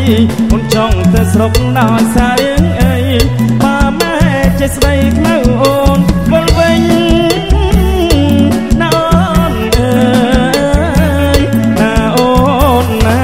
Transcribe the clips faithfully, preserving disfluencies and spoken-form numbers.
คนจ้องแต่สรบน้อยสายเอ้ยมาแม่จะใส่เท้าโอนบนเวงน้าโอนเอ้ยน้าโอนน้า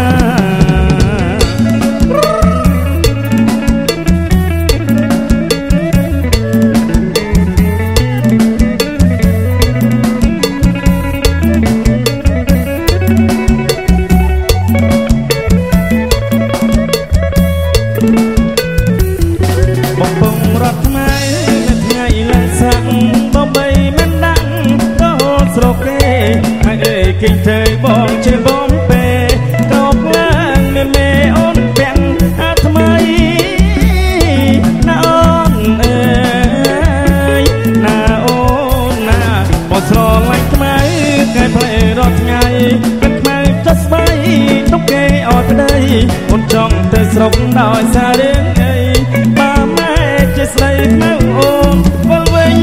กินเธอบอกเชื่อบอมเปกอบล่างเมเมอ้อนแบ่งอาทำไมน้าอ้อนเอ้ยน้าอ้อนน้าบอสรอไล่ทำไมไก่เพลรอดไงกันมาจะสบายต้องเกยออกได้คนจ้องเธอสรบดอยซาเด้งเอ้ยมาแม่จะใส่แมวโอนวันเวง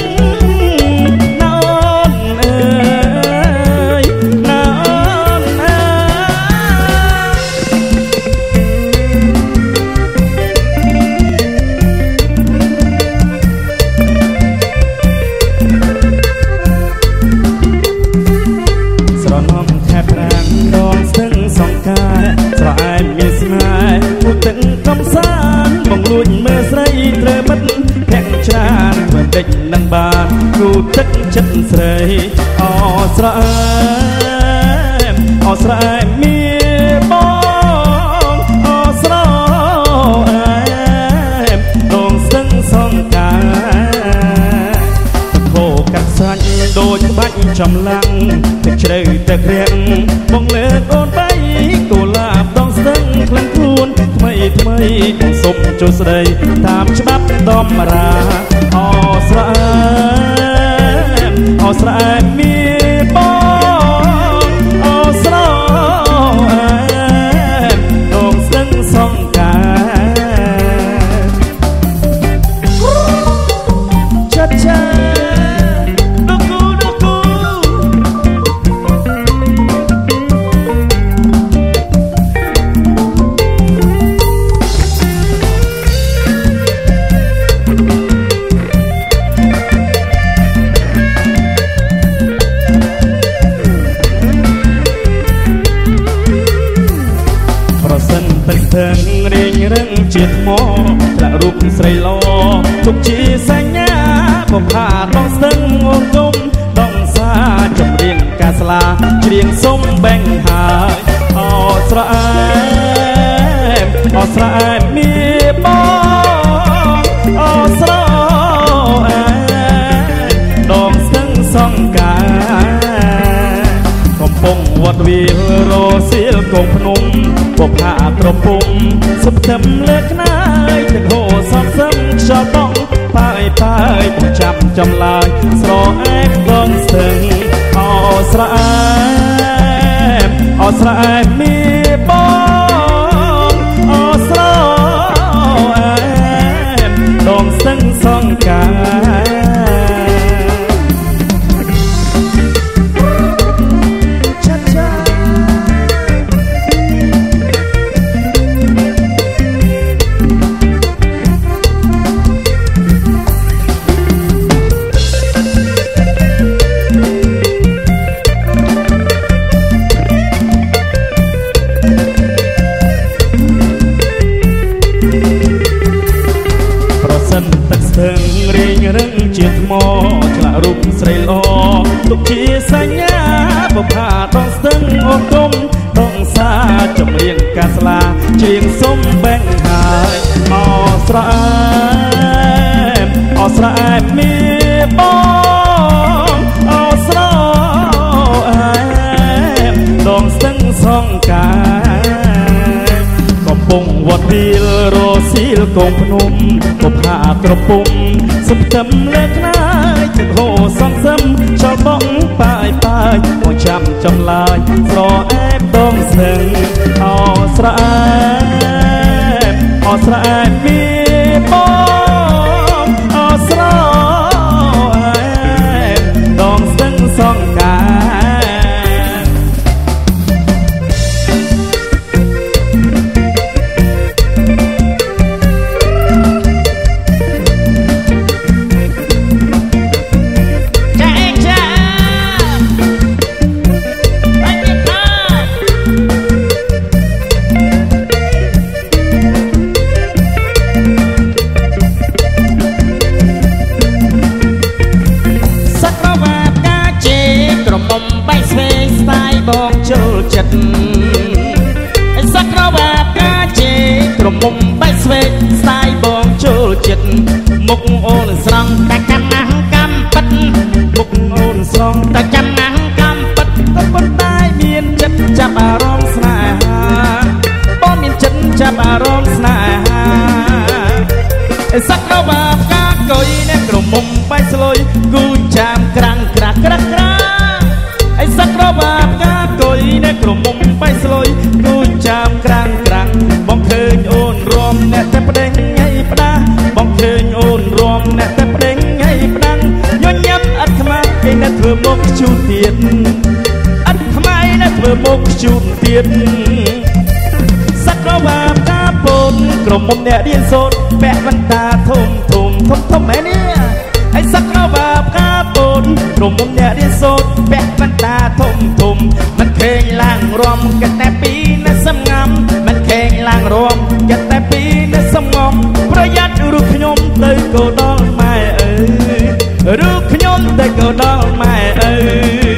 นังบานกูตึกจัดใส่ออสระออสระมีบองออสระดองซึ่งสองกาโคกัดสันโดยบัดจำลังตึกเฉยตึกเรียงบองเลือกโอนไปกูลาบดองซึ่งคลังคูนทำไมทำไมของสมจุสได้ตามฉบับดอมราออสระออสระมีบองออสระดองซึ่งสองกาชัดชัดดูกูดูกูเถิงเรียงเรื่องเจียดหมอและรูปใส่ล้อทุกชีสัญญาผมพาต้องซึ่งวงกลมต้องซาจำเรียงกาสลาเรียงส้มแบ่งหายออสระออสระมีบองออสระดองซึ่งสองกาผมปงวัดวิลโรซิลกงพนมพวกผ้ากระปุมสุดเต็มเล็กนายถึงโหสอนซ้ำชอบต้องป้ายป้ายผมจำจำลายสรอแอกกองเสิงออสระออสระมีบองออสระดองซึ่งสองกาถึงเรียงเรื่องเจียดหมอฉลารูปใส่ล้อทุกชีสัญญาผมพาต้องซึ่งอกกลมต้องซาจำเรียงกาสลาเชียงส้มแบ่งหายออสระออสระมีบองออสระดองซึ่งสองกาปงวัดวิลโรซิลกงพนมกบผ้ากระปุมสุดเต็มเล็กนายถึงโหสองซ้ำชาวบ้องป้ายป้ายหัวจำจำลายสรอแอบดองเสิงออสระออสระมีบองออสระดองเสิงสองกาក្រុមមុំបែកស្វេកស្ទាយបងចូលចិត្តមុខអូនស្រង់តែចាំណាស់កំប៉ិតមុខអូនស្រង់តែចាំណាស់កំប៉ិតក៏ប៉ុន្តែមានចិត្តចាប់អារម្មណ៍ស្នេហាបងមានចិត្តចាប់អារម្មណ៍ស្នេហាសក្តាបាផ្កាកុយអ្នកក្រុមមុំបែកស្លុយគូចាមក្រាំងក្រាស់ក្រាស់ក្រាអីសក្តាបាផ្កាកុយអ្នកក្រុមមុំបែកស្លុយគូចាមក្រាំងក្រាំងបងឃើញអូនរំអ្នកតែប្តេងឲ្យផ្ដាបងឃើញអូនរំអ្នកតែប្តេងឲ្យផ្ដាំញញឹមអត់ខ្មាស់ឯអ្នកធ្វើមកជូនទៀតអត់ខ្មាស់ឯអ្នកធ្វើមកជូនទៀតសក្តាបាផ្កាពោតក្រុមមុំអ្នករៀនសូត្រពាក់វ៉ែនតាធំធំធំធំឯនេះឯសក្តាបាផ្កាពោតក្រុមមុំអ្នករៀនសូត្រពាក់វ៉ែនតាធំធំមិនឃើញឡើងរំក៏តែពីនៅសំងំមិនឃើញឡើងរំក៏តែពីនៅសំងំប្រយ័ត្នរូបខ្ញុំទៅក៏ដល់ម៉ែអើយរូបខ្ញុំទៅក៏ដល់ម៉ែអើយ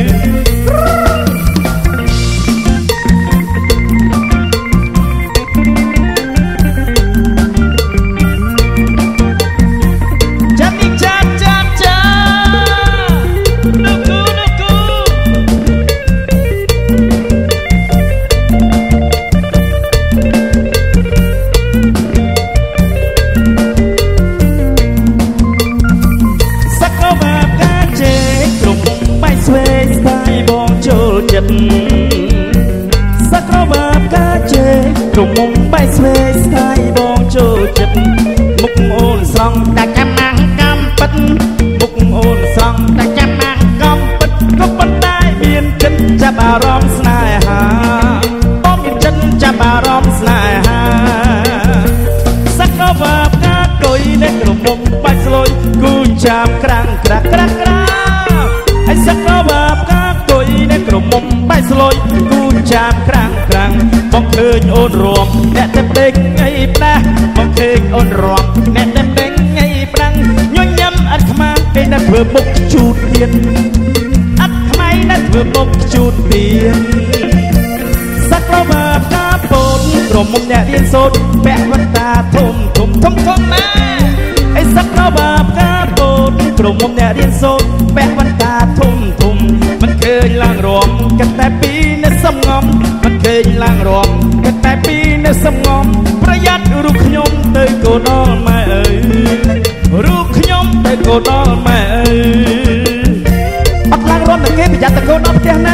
សក្តាបាផ្កាជេក្រុមមុំបែកស្វេស្ទាយបងចូលចិត្តមុខអូនស្រង់តែចាំណាស់កំប៉ិតមុខអូនស្រង់តែចាំណាស់កំប៉ិតក៏ប៉ុន្តែមានចិត្តចាប់អារម្មណ៍ស្នេហាបងមានចិត្តចាប់អារម្មណ៍ស្នេហាសក្តាបាផ្កាកុយអ្នកក្រុមមុំបែកស្លុយគូចាមក្រាំងក្រាស់ក្រាស់ក្រាស់ហើយសក្តាបាផ្កាកុយអ្នកក្រុមមុំបែកស្លុយគូចាមក្រាំងក្រាំងបងឃើញអូនរំអ្នកតែប្តេងឲ្យផ្ដាស់បងឃើញអូនរំអ្នកតែប្តេងឲ្យផ្ដាំញញឹមអត់ខ្មាស់ឯអ្នកធ្វើមុខជូតទៀតអត់ខ្មៃអ្នកធ្វើមុខជូតទៀតសក្តាបាផ្កាពោតក្រុមមុំអ្នករៀនសូត្រពាក់វ៉ែនតាធំធំធំធំម៉ែឯសក្តាបាផ្កាពោតក្រុមមុំអ្នករៀនសូត្រពាក់វ៉ែនតាធំធំមិនឃើញឡើងរំក៏តែពីនៅសំងំមិនឃើញឡើងរំក៏តែពីនៅសំងំប្រយ័ត្នរូបខ្ញុំទៅក៏ដល់ម៉ែអើយរូបខ្ញុំទៅក៏ដល់ម៉ែអើយអត់ឡើងរំតែគេប្រយ័ត្នទៅក៏ដល់ផ្ទះណា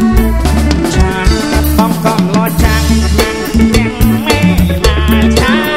Hãy subscribe cho kênh Ghiền Mì Gõ để không bỏ lỡ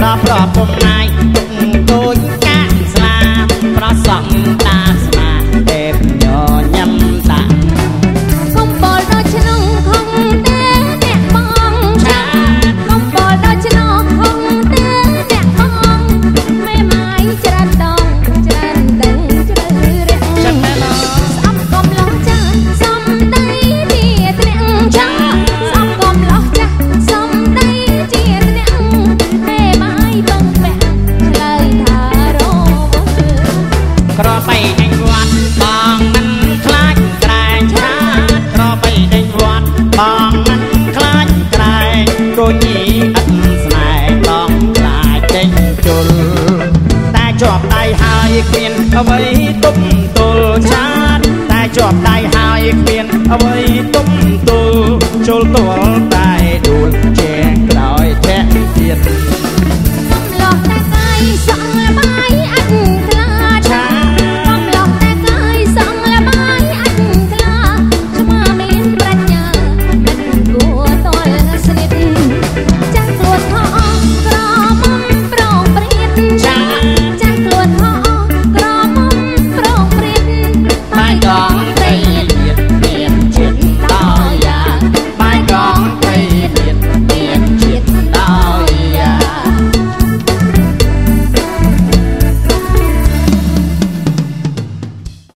ប្រពំណាយគូចកាក់ស្លាប្រសងតាស្មាទេពញញ៉ាំតាកំបោលដល់ឆ្នាំខំទេអ្នកបងចាកំបោលដល់ឆ្នាំខំទេអ្នកបងមេម៉ាយច្រានដងច្រានដឹងជ្រៅរះចាំមែនស្អប់កំឡោះចាសំដីជាត្រាំងចាស្អប់កំឡោះចាសំដីជាត្រាំងមេម៉ាយបងបែកឆ្លើយថារោក្របីដេញវត្តបងមិនខ្លាចក្រែងឆាក្របីដេញវត្តបងមិនខ្លាចក្រែងគូញីអត់ស្នេហ៍បងខ្លាចដេញជុលតែជាប់ដៃហើយគ្មានអ្វីទុំទល់ចាតែជាប់ដៃហើយគ្មានអ្វីទុំទល់ជុលទល់